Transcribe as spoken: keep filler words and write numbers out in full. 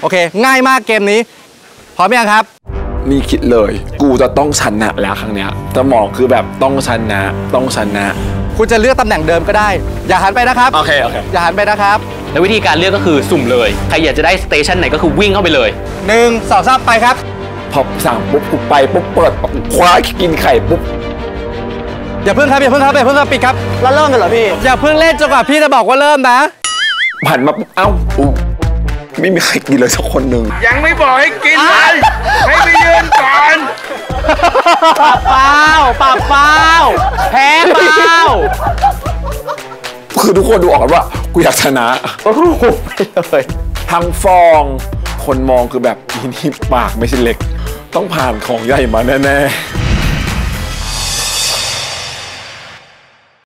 อเคง่ายมากเกมนี้พร้อมยังครับนี่คิดเลยกูจะต้องชนะแล้วครั้งเนี้ยสมองคือแบบต้องชนะต้องชนะคุณจะเลือกตำแหน่งเดิมก็ได้อย่าหันไปนะครับโอเคโอเคอย่าหันไปนะครับแล้ววิธีการเลือกก็คือสุ่มเลยใครอยากจะได้สเตชันไหนก็คือวิ่งเข้าไปเลยหนึ่งสองสามไปครับพอสั่งปุ๊บกูไปปุ๊บเปิดคว้ากินไข่ปุ๊บอย่าเพิ่งครับอย่าเพิ่งครับอย่าเพิ่งครับปิดครับแล้วเริ่มกันเหรอพี่อย่าเพิ่งเล่นจนกว่าพี่จะบอกว่าเริ่มนะผ่านมาปุ๊บเอ้าไม่มีใครกินเลยสักคนหนึ่งยังไม่บอกให้กินเลยให้ไปยืนก่อนปาเปล่าปาเปล่าแพ้เปล่าคือทุกคนดูออกกันว่ากูอยากชนะโอ้โหไปเลยทั้งฟองคนมองคือแบบนี่ปากไม่ใช่เล็กต้องผ่านของใหญ่มาแน่ๆ